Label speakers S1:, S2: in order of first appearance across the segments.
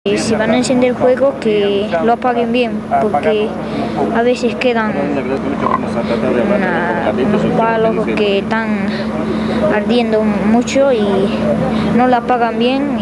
S1: Si van a encender el fuego, que lo apaguen bien, porque a veces quedan unos palos que están ardiendo mucho y no lo apagan bien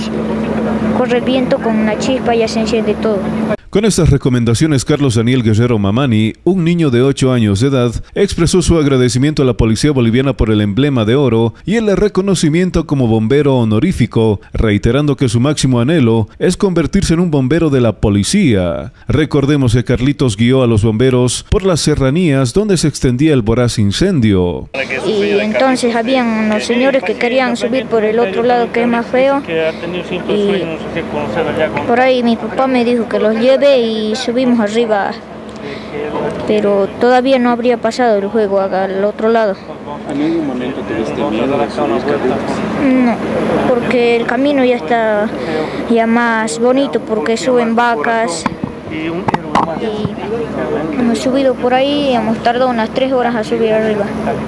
S1: y corre el viento con una chispa y ya se enciende todo.
S2: Con estas recomendaciones, Carlos Daniel Guerrero Mamani, un niño de 8 años de edad, expresó su agradecimiento a la policía boliviana por el emblema de oro y el reconocimiento como bombero honorífico, reiterando que su máximo anhelo es convertirse en un bombero de la policía. Recordemos que Carlitos guió a los bomberos por las serranías donde se extendía el voraz incendio.
S1: Y entonces habían unos señores que querían subir por el otro lado, que es más feo, y por ahí mi papá me dijo que los lleve y subimos arriba, pero todavía no habría pasado el juego al otro lado.
S3: ¿En ningún momento tuviste miedo de subir Carlitos?
S1: No, porque el camino ya está ya más bonito, porque suben vacas y hemos subido por ahí, hemos tardado unas 3 horas a subir arriba.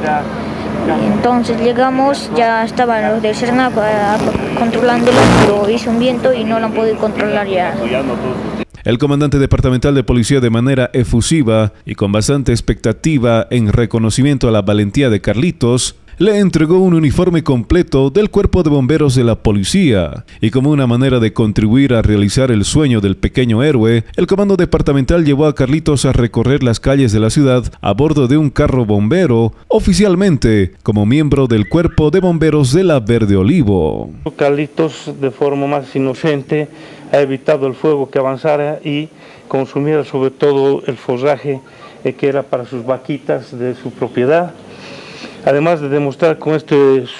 S1: Entonces llegamos, ya estaban los del Cernac controlándolo, pero hizo un viento y no lo han podido controlar ya.
S2: El comandante departamental de policía, de manera efusiva y con bastante expectativa en reconocimiento a la valentía de Carlitos, le entregó un uniforme completo del cuerpo de bomberos de la policía, y como una manera de contribuir a realizar el sueño del pequeño héroe, el comando departamental llevó a Carlitos a recorrer las calles de la ciudad a bordo de un carro bombero, oficialmente como miembro del cuerpo de bomberos de la Verde Olivo.
S4: Carlitos, de forma más inocente, ha evitado el fuego que avanzara y consumiera sobre todo el forraje que era para sus vaquitas de su propiedad. Además de demostrar con esta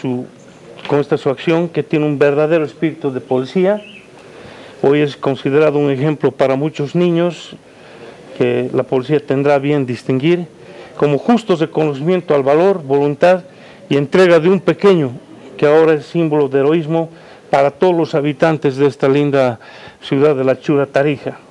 S4: su acción que tiene un verdadero espíritu de policía, hoy es considerado un ejemplo para muchos niños que la policía tendrá bien distinguir como justo reconocimiento al valor, voluntad y entrega de un pequeño que ahora es símbolo de heroísmo para todos los habitantes de esta linda ciudad de la Chura Tarija.